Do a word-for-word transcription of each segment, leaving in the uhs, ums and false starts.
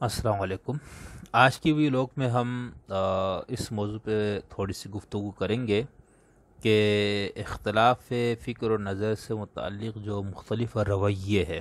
السلام علیکم۔ آج کی ویلوگ میں ہم اس موضوع پہ تھوڑی سی گفتگو کریں گے کہ اختلاف فکر و نظر سے متعلق جو مختلف رویے ہے،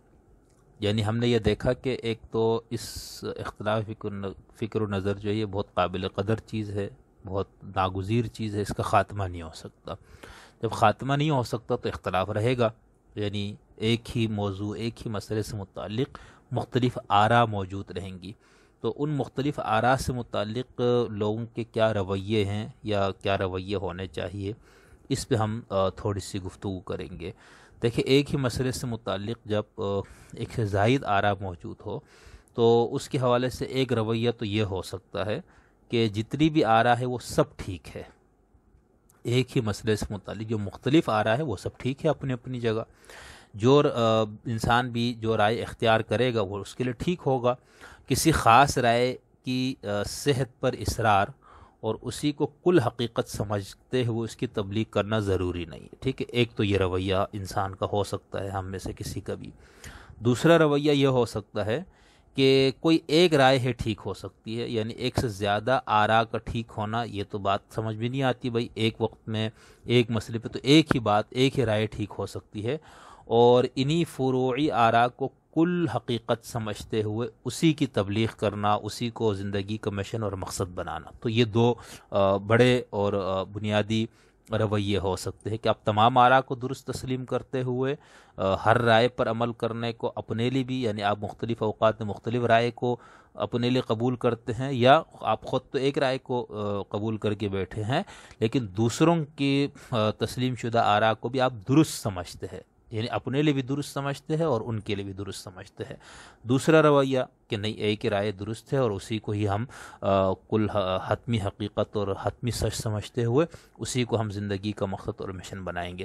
یعنی ہم نے یہ دیکھا کہ ایک تو اس اختلاف فکر و نظر جو ہے یہ بہت قابل قدر چیز ہے، بہت ناگزیر چیز ہے، اس کا خاتمہ نہیں ہو سکتا۔ جب خاتمہ نہیں ہو سکتا تو اختلاف رہے گا، یعنی ایک ہی موضوع ایک ہی مسئلے سے متعلق مختلف آراء موجود رہیں گی، تو ان مختلف آراء سے متعلق لوگوں کے کیا رویے ہیں یا کیا رویے ہونے چاہیے، اس پہ ہم تھوڑی سی گفتگو کریں گے۔ دیکھیں، ایک ہی مسئلے سے متعلق جب ایک سے زائد آراء موجود ہو تو اس کے حوالے سے ایک رویہ تو یہ ہو سکتا ہے کہ جتنی بھی آراء ہے وہ سب ٹھیک ہے۔ ایک ہی مسئلے سے متعلق جو مختلف آراء ہے وہ سب ٹھیک ہے اپنی اپنی جگہ، جو انسان بھی جو رائے اختیار کرے گا وہ اس کے لیے ٹھیک ہوگا۔ کسی خاص رائے کی صحت پر اصرار اور اسی کو کل حقیقت سمجھتے ہوئے اس کی تبلیغ کرنا ضروری نہیں ہے، ٹھیک ہے۔ ایک تو یہ رویہ انسان کا ہو سکتا ہے، ہم میں سے کسی کا بھی۔ دوسرا رویہ یہ ہو سکتا ہے کہ کوئی ایک رائے ہے ٹھیک ہو سکتی ہے، یعنی ایک سے زیادہ آراء کا ٹھیک ہونا، یہ تو بات سمجھ بھی نہیں آتی بھائی، ایک وقت میں ایک مسئلے پہ تو ایک ہی بات ایک ہی رائے ٹھیک ہو سکتی ہے، اور انہی فروعی آراء کو کل حقیقت سمجھتے ہوئے اسی کی تبلیغ کرنا، اسی کو زندگی کا مشن اور مقصد بنانا۔ تو یہ دو بڑے اور بنیادی رویے ہو سکتے ہیں کہ آپ تمام آراء کو درست تسلیم کرتے ہوئے ہر رائے پر عمل کرنے کو اپنے لیے بھی، یعنی آپ مختلف اوقات میں مختلف رائے کو اپنے لیے قبول کرتے ہیں، یا آپ خود تو ایک رائے کو قبول کر کے بیٹھے ہیں لیکن دوسروں کی تسلیم شدہ آراء کو بھی آپ درست سمجھتے ہیں، یعنی اپنے لیے بھی درست سمجھتے ہیں اور ان کے لیے بھی درست سمجھتے ہیں۔ دوسرا رویہ کہ نہیں، ایک ہی رائے درست ہے اور اسی کو ہی ہم کل حتمی حقیقت اور حتمی سچ سمجھتے ہوئے اسی کو ہم زندگی کا مقصد اور مشن بنائیں گے۔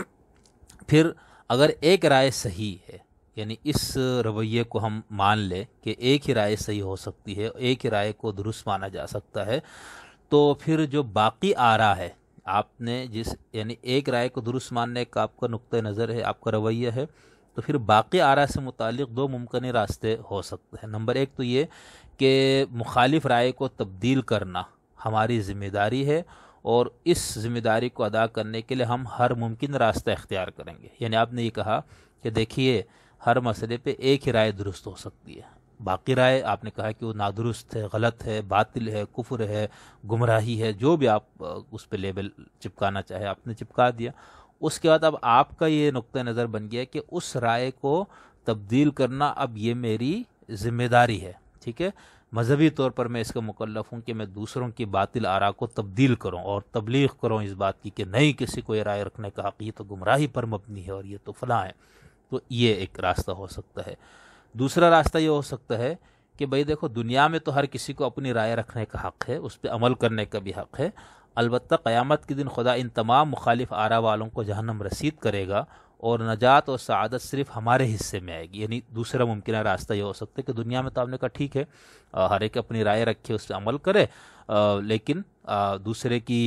پھر اگر ایک رائے صحیح ہے، یعنی اس رویے کو ہم مان لیں کہ ایک ہی رائے صحیح ہو سکتی ہے، ایک ہی رائے کو درست مانا جا سکتا ہے، تو پھر جو باقی آراء ہے، آپ نے جس یعنی ایک رائے کو درست ماننے کا آپ کا نقطہ نظر ہے، آپ کا رویہ ہے، تو پھر باقی آراء سے متعلق دو ممکنہ راستے ہو سکتے ہیں۔ نمبر ایک تو یہ کہ مخالف رائے کو تبدیل کرنا ہماری ذمہ داری ہے، اور اس ذمہ داری کو ادا کرنے کے لیے ہم ہر ممکن راستہ اختیار کریں گے۔ یعنی آپ نے یہ کہا کہ دیکھیے، ہر مسئلے پہ ایک ہی رائے درست ہو سکتی ہے، باقی رائے آپ نے کہا کہ وہ نادرست ہے، غلط ہے، باطل ہے، کفر ہے، گمراہی ہے، جو بھی آپ اس پہ لیبل چپکانا چاہے آپ نے چپکا دیا۔ اس کے بعد اب آپ کا یہ نقطہ نظر بن گیا کہ اس رائے کو تبدیل کرنا اب یہ میری ذمہ داری ہے، ٹھیک ہے۔ مذہبی طور پر میں اس کا مکلف ہوں کہ میں دوسروں کی باطل آراء کو تبدیل کروں اور تبلیغ کروں اس بات کی کہ نہیں، کسی کو یہ رائے رکھنے کا حق، یہ تو گمراہی پر مبنی ہے اور یہ تو فلاں ہے۔ تو یہ ایک راستہ ہو سکتا ہے۔ دوسرا راستہ یہ ہو سکتا ہے کہ بھئی دیکھو، دنیا میں تو ہر کسی کو اپنی رائے رکھنے کا حق ہے، اس پہ عمل کرنے کا بھی حق ہے، البتہ قیامت کے دن خدا ان تمام مخالف آراء والوں کو جہنم رسید کرے گا اور نجات اور سعادت صرف ہمارے حصے میں آئے گی۔ یعنی دوسرا ممکنہ راستہ یہ ہو سکتا ہے کہ دنیا میں تو آپ نے کہا ٹھیک ہے، ہر ایک اپنی رائے رکھے، اس پہ عمل کرے، لیکن دوسرے کی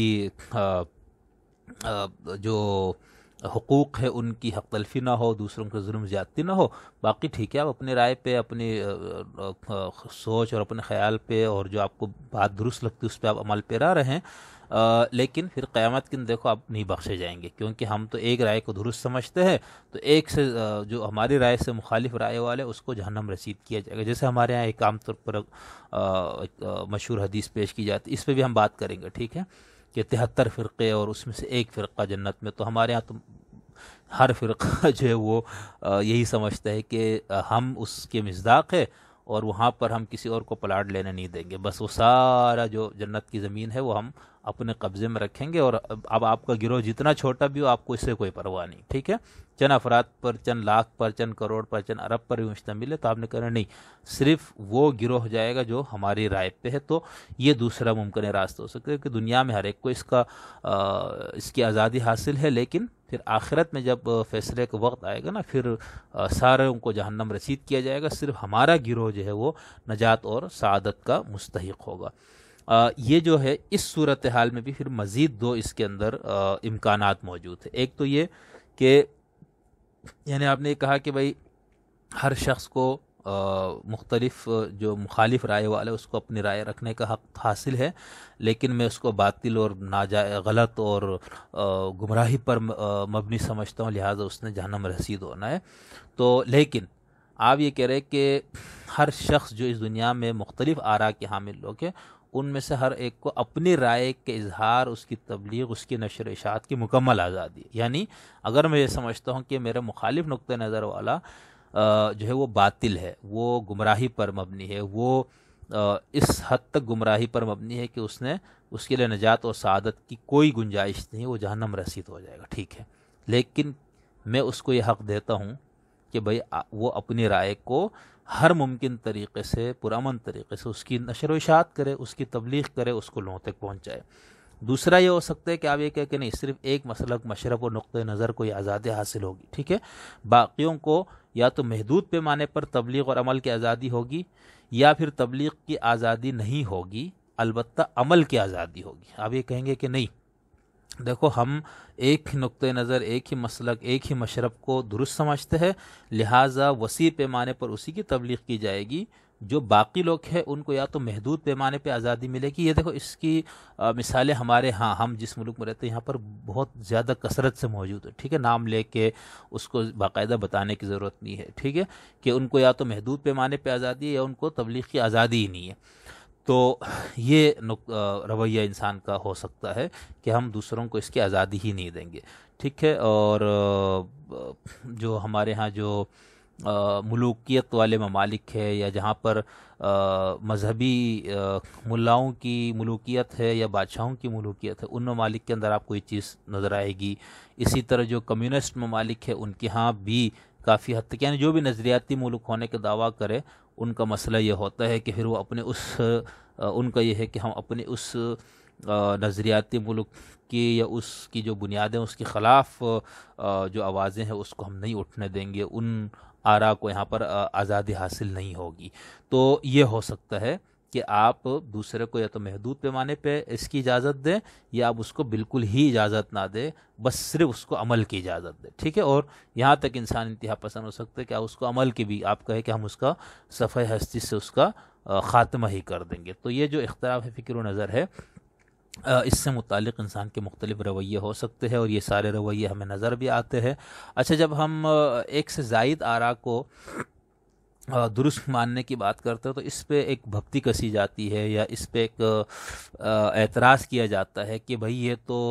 جو حقوق ہے ان کی حق تلفی نہ ہو، دوسروں کے ظلم زیادتی نہ ہو، باقی ٹھیک ہے، آپ اپنی رائے پہ، اپنی سوچ اور اپنے خیال پہ، اور جو آپ کو بات درست لگتی ہے اس پہ آپ عمل پیرا رہیں، لیکن پھر قیامت کے دن دیکھو آپ نہیں بخشے جائیں گے، کیونکہ ہم تو ایک رائے کو درست سمجھتے ہیں، تو ایک سے جو ہماری رائے سے مخالف رائے والے اس کو جہنم رسید کیا جائے گا۔ جیسے ہمارے ہاں ایک عام طور پر مشہور حدیث پیش کی جاتی ہے، اس پہ بھی ہم بات کریں گے، ٹھیک ہے، کہ تہتر فرقے اور اس میں سے ایک فرقہ جنت میں، تو ہمارے ہاں تو ہر فرقہ جو ہے وہ یہی سمجھتا ہے کہ ہم اس کے مصداق ہے اور وہاں پر ہم کسی اور کو پلاٹ لینے نہیں دیں گے، بس وہ سارا جو جنت کی زمین ہے وہ ہم اپنے قبضے میں رکھیں گے، اور اب آپ کا گروہ جتنا چھوٹا بھی ہو آپ کو اس سے کوئی پرواہ نہیں، ٹھیک ہے، چند افراد پر، چند لاکھ پر، چند کروڑ پر، چند ارب پر بھی مشتمل ہے، تو آپ نے کہا نہیں، صرف وہ گروہ جائے گا جو ہماری رائے پہ ہے۔ تو یہ دوسرا ممکن راستہ ہو سکتا ہے کہ دنیا میں ہر ایک کو اس کا اس کی آزادی حاصل ہے، لیکن پھر آخرت میں جب فیصلے کا وقت آئے گا نا، پھر ساروں کو جہنم رسید کیا جائے گا، صرف ہمارا گروہ جو ہے وہ نجات اور سعادت کا مستحق ہوگا۔ یہ جو ہے اس صورتحال میں بھی پھر مزید دو اس کے اندر امکانات موجود ہیں۔ ایک تو یہ کہ یعنی آپ نے کہا کہ بھائی ہر شخص کو مختلف جو مخالف رائے والا اس کو اپنی رائے رکھنے کا حق حاصل ہے، لیکن میں اس کو باطل اور ناجائز غلط اور گمراہی پر مبنی سمجھتا ہوں، لہٰذا اس نے جہنم رسید ہونا ہے۔ تو لیکن آپ یہ کہہ رہے کہ ہر شخص جو اس دنیا میں مختلف آراء کے حامل لوگ ہیں، ان میں سے ہر ایک کو اپنی رائے کے اظہار، اس کی تبلیغ، اس کی نشر و اشاعت کی مکمل آزادی ہے۔ یعنی اگر میں یہ سمجھتا ہوں کہ میرے مخالف نقطہ نظر والا جو ہے وہ باطل ہے، وہ گمراہی پر مبنی ہے، وہ اس حد تک گمراہی پر مبنی ہے کہ اس نے اس کے لیے نجات اور سعادت کی کوئی گنجائش نہیں، وہ جہنم رسید ہو جائے گا، ٹھیک ہے۔ لیکن میں اس کو یہ حق دیتا ہوں کہ بھئی وہ اپنی رائے کو ہر ممکن طریقے سے، پرامن طریقے سے اس کی نشر و اشاعت کرے، اس کی تبلیغ کرے، اس کو لوگوں تک پہنچائے۔ دوسرا یہ ہو سکتا ہے کہ آپ یہ کہہ کہ نہیں، صرف ایک مسلک، مشرب اور نقطۂ نظر کو یہ آزادی حاصل ہوگی، ٹھیک ہے، باقیوں کو یا تو محدود پیمانے پر تبلیغ اور عمل کی آزادی ہوگی، یا پھر تبلیغ کی آزادی نہیں ہوگی، البتہ عمل کی آزادی ہوگی۔ آپ یہ کہیں گے کہ نہیں، دیکھو ہم ایک نقطۂ نظر، ایک ہی مسلک، ایک ہی مشرب کو درست سمجھتے ہیں، لہٰذا وسیع پیمانے پر اسی کی تبلیغ کی جائے گی، جو باقی لوگ ہیں ان کو یا تو محدود پیمانے پہ آزادی ملے گی۔ یہ دیکھو اس کی مثالیں ہمارے ہاں، ہم جس ملک میں رہتے ہیں یہاں پر بہت زیادہ کثرت سے موجود ہے، ٹھیک ہے، نام لے کے اس کو باقاعدہ بتانے کی ضرورت نہیں ہے، ٹھیک ہے، کہ ان کو یا تو محدود پیمانے پہ آزادی ہے یا ان کو تبلیغ کی آزادی ہی نہیں ہے۔ تو یہ رویہ انسان کا ہو سکتا ہے کہ ہم دوسروں کو اس کی آزادی ہی نہیں دیں گے، ٹھیک ہے۔ اور جو ہمارے ہاں جو ملوکیت والے ممالک ہے، یا جہاں پر مذہبی ملاؤں کی ملوکیت ہے یا بادشاہوں کی ملوکیت ہے، ان ممالک کے اندر آپ کو یہ چیز نظر آئے گی۔ اسی طرح جو کمیونسٹ ممالک ہے ان کے ہاں بھی کافی حد تک، یعنی جو بھی نظریاتی ملک ہونے کا دعویٰ کرے، ان کا مسئلہ یہ ہوتا ہے کہ پھر وہ اپنے اس ان کا یہ ہے کہ ہم اپنے اس نظریاتی ملک کی یا اس کی جو بنیادیں، اس کے خلاف جو آوازیں ہیں اس کو ہم نہیں اٹھنے دیں گے، ان آراء کو یہاں پر آزادی حاصل نہیں ہوگی۔ تو یہ ہو سکتا ہے کہ آپ دوسرے کو یا تو محدود پیمانے پہ اس کی اجازت دیں، یا آپ اس کو بالکل ہی اجازت نہ دیں، بس صرف اس کو عمل کی اجازت دیں، ٹھیک ہے۔ اور یہاں تک انسان انتہا پسند ہو سکتا ہے کہ آپ اس کو عمل کی بھی آپ کہیں کہ ہم اس کا صفحہ ہستی سے اس کا خاتمہ ہی کر دیں گے۔ تو یہ جو اختلاف فکر و نظر ہے، اس سے متعلق انسان کے مختلف رویے ہو سکتے ہیں، اور یہ سارے رویے ہمیں نظر بھی آتے ہیں۔ اچھا، جب ہم ایک سے زائد آراء کو درست ماننے کی بات کرتے ہیں تو اس پہ ایک بھپتی کسی جاتی ہے، یا اس پہ ایک اعتراض کیا جاتا ہے کہ بھئی یہ تو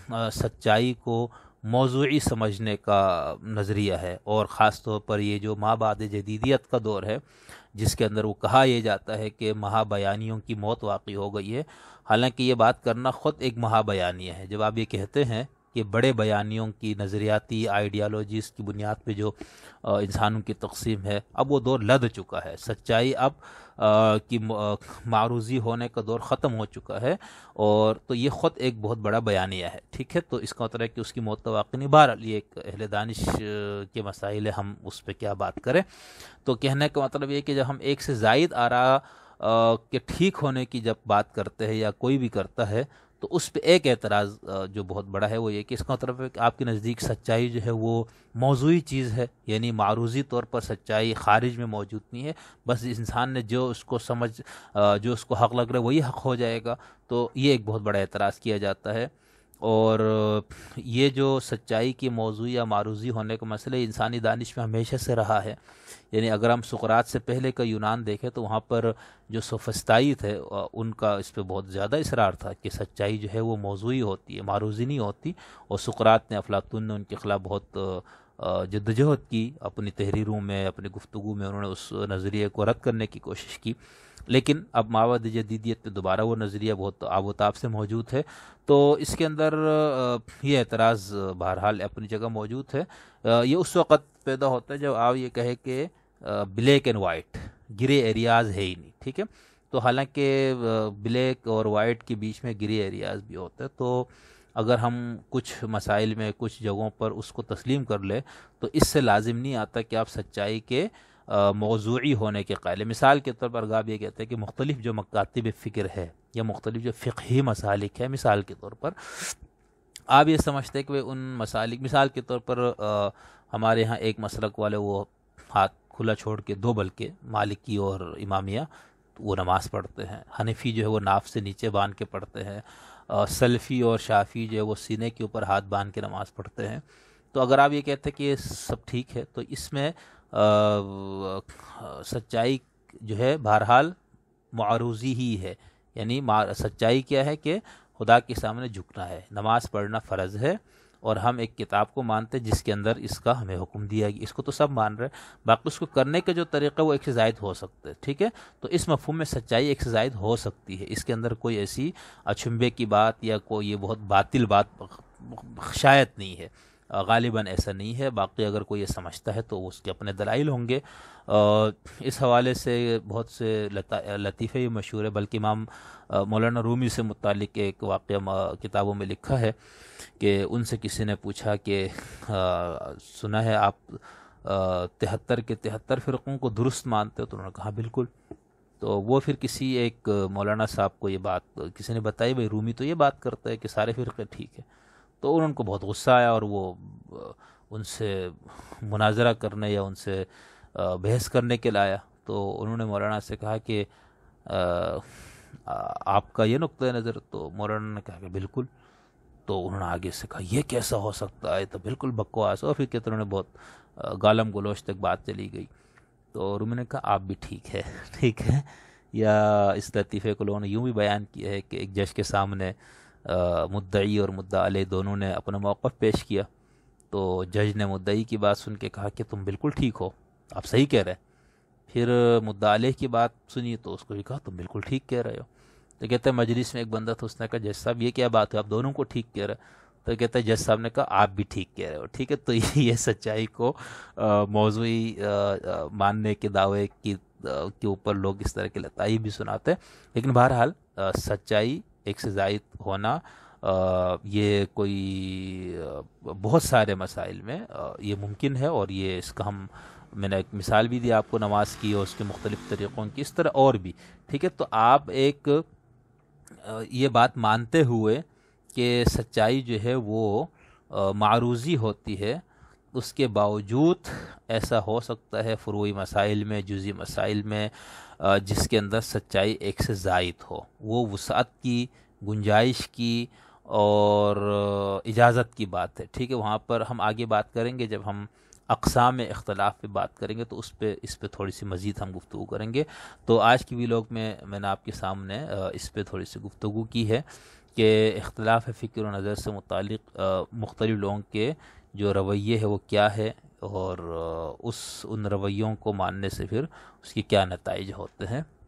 سچائی کو موضوعی سمجھنے کا نظریہ ہے، اور خاص طور پر یہ جو مابعد جدیدیت کا دور ہے، جس کے اندر وہ کہا یہ جاتا ہے کہ مہا بیانیوں کی موت واقع ہو گئی ہے۔ حالانکہ یہ بات کرنا خود ایک مہا بیانیہ ہے۔ جب آپ یہ کہتے ہیں کہ بڑے بیانیوں کی نظریاتی آئیڈیالوجیز کی بنیاد پہ جو انسانوں کی تقسیم ہے، اب وہ دور لد چکا ہے، سچائی اب کی معروضی ہونے کا دور ختم ہو چکا ہے، اور تو یہ خود ایک بہت بڑا بیانیہ ہے، ٹھیک ہے۔ تو اس کا مطلب ہے کہ اس کی موت تو واقع نہیں، بہرحال یہ ایک اہل دانش کے مسائل ہے، ہم اس پہ کیا بات کریں۔ تو کہنے کا مطلب یہ کہ جب ہم ایک سے زائد آراء کے ٹھیک ہونے کی جب بات کرتے ہیں، یا کوئی بھی کرتا ہے، تو اس پہ ایک اعتراض جو بہت بڑا ہے وہ یہ کہ اس کا مطلب ہے کہ آپ کے نزدیک سچائی جو ہے وہ موضوعی چیز ہے، یعنی معروضی طور پر سچائی خارج میں موجود نہیں ہے، بس انسان نے جو اس کو سمجھ جو اس کو حق لگ رہا ہے وہی حق ہو جائے گا۔ تو یہ ایک بہت بڑا اعتراض کیا جاتا ہے۔ اور یہ جو سچائی کی موضوعی یا معروضی ہونے کا مسئلہ انسانی دانش میں ہمیشہ سے رہا ہے، یعنی اگر ہم سقراط سے پہلے کا یونان دیکھیں تو وہاں پر جو سوفسطائی تھے ان کا اس پہ بہت زیادہ اصرار تھا کہ سچائی جو ہے وہ موضوعی ہوتی ہے، معروضی نہیں ہوتی، اور سقراط نے، افلاطون نے ان کے خلاف بہت جدوجہد کی، اپنی تحریروں میں، اپنی گفتگو میں انہوں نے اس نظریے کو رد کرنے کی کوشش کی، لیکن اب مابعد جدیدیت پہ دوبارہ وہ نظریہ بہت آب و تاب سے موجود ہے۔ تو اس کے اندر یہ اعتراض بہرحال اپنی جگہ موجود ہے۔ یہ اس وقت پیدا ہوتا ہے جب آپ یہ کہے کہ black and white, grey areas ہے ہی نہیں، ٹھیک ہے۔ تو حالانکہ بلیک اور وائٹ کے بیچ میں گرے ایریاز بھی ہوتے ہیں، تو اگر ہم کچھ مسائل میں، کچھ جگہوں پر اس کو تسلیم کر لیں تو اس سے لازم نہیں آتا کہ آپ سچائی کے موضوعی ہونے کے قائل ہیں۔ مثال کے طور پر آپ یہ کہتے ہیں کہ مختلف جو مکاتب فکر ہے یا مختلف جو فقہی مسالک ہے، مثال کے طور پر آپ یہ سمجھتے ہیں کہ ان مسالک، مثال کے طور پر ہمارے ہاں ایک مسلک والے وہ ہاتھ کھلا چھوڑ کے دو بلکہ مالکی اور امامیہ وہ نماز پڑھتے ہیں، حنفی جو ہے وہ ناف سے نیچے باندھ کے پڑھتے ہیں، سلفی اور شافی جو ہے وہ سینے کے اوپر ہاتھ باندھ کے نماز پڑھتے ہیں۔ تو اگر آپ یہ کہتے ہیں کہ یہ سب ٹھیک ہے تو اس میں سچائی جو ہے بہرحال معروضی ہی ہے، یعنی سچائی کیا ہے کہ خدا کے سامنے جھکنا ہے، نماز پڑھنا فرض ہے، اور ہم ایک کتاب کو مانتے ہیں جس کے اندر اس کا ہمیں حکم دیا گیا، اس کو تو سب مان رہے ہیں، باقی اس کو کرنے کا جو طریقہ وہ ایک سے زائد ہو سکتا ہے، ٹھیک ہے۔ تو اس مفہوم میں سچائی ایک سے زائد ہو سکتی ہے، اس کے اندر کوئی ایسی اچھمبے کی بات یا کوئی یہ بہت باطل بات شاید نہیں ہے، غالباً ایسا نہیں ہے۔ باقی اگر کوئی یہ سمجھتا ہے تو اس کے اپنے دلائل ہوں گے۔ اس حوالے سے بہت سے لطیفے مشہور ہے، بلکہ امام مولانا رومی سے متعلق ایک واقعہ کتابوں میں لکھا ہے کہ ان سے کسی نے پوچھا کہ سنا ہے آپ تہتر کے تہتر فرقوں کو درست مانتے ہو؟ تو انہوں نے کہا بالکل۔ تو وہ پھر کسی ایک مولانا صاحب کو یہ بات کسی نے بتائی، بھائی رومی تو یہ بات کرتا ہے کہ سارے فرقے ٹھیک ہے۔ تو ان کو بہت غصہ آیا اور وہ ان سے مناظرہ کرنے یا ان سے بحث کرنے کے لایا۔ تو انہوں نے مولانا سے کہا کہ آپ کا یہ نقطۂ نظر؟ تو مولانا نے کہا کہ بالکل۔ تو انہوں نے آگے سے کہا یہ کیسا ہو سکتا ہے، تو بالکل بکواس، اور پھر کہتے انہوں نے بہت گالم گلوچ تک بات چلی گئی۔ تو رومی نے کہا آپ بھی ٹھیک ہے ٹھیک ہے۔ یا اس لطیفے کو لوگوں نے یوں بھی بیان کیا ہے کہ ایک جج کے سامنے مدعی اور مدعا علیہ دونوں نے اپنا موقف پیش کیا، تو جج نے مدعی کی بات سن کے کہا کہ تم بالکل ٹھیک ہو، آپ صحیح کہہ رہے ہیں۔ پھر مدعا علیہ کی بات سنی تو اس کو بھی کہا تم بالکل ٹھیک کہہ رہے ہو۔ تو کہتے ہیں مجلس میں ایک بندہ تھا، اس نے کہا جج صاحب یہ کیا بات ہے، آپ دونوں کو ٹھیک کہہ رہے ہیں؟ تو کہتا ہے جج صاحب نے کہا آپ بھی ٹھیک کہہ رہے ہو، ٹھیک ہے۔ تو یہ سچائی کو موضوعی ماننے کے دعوے کی کے اوپر لوگ اس طرح کے لطائف بھی سناتے ہیں، لیکن بہرحال سچائی ایک سے زائد ہونا یہ کوئی بہت سارے مسائل میں یہ ممکن ہے، اور یہ اس کا ہم میں نے ایک مثال بھی دی آپ کو نماز کی اور اس کے مختلف طریقوں کی، اس طرح اور بھی، ٹھیک ہے۔ تو آپ ایک یہ بات مانتے ہوئے کہ سچائی جو ہے وہ معروضی ہوتی ہے، اس کے باوجود ایسا ہو سکتا ہے فروعی مسائل میں، جزئی مسائل میں، جس کے اندر سچائی ایک سے زائد ہو، وہ وسعت کی، گنجائش کی اور اجازت کی بات ہے، ٹھیک ہے۔ وہاں پر ہم آگے بات کریں گے جب ہم اقسام اختلاف پہ بات کریں گے، تو اس پہ اس پہ تھوڑی سی مزید ہم گفتگو کریں گے۔ تو آج کی ویلاگ میں میں نے آپ کے سامنے اس پہ تھوڑی سی گفتگو کی ہے کہ اختلاف فکر و نظر سے متعلق مختلف لوگوں کے جو رویے ہے وہ کیا ہے، اور اس ان رویوں کو ماننے سے پھر اس کے کیا نتائج ہوتے ہیں۔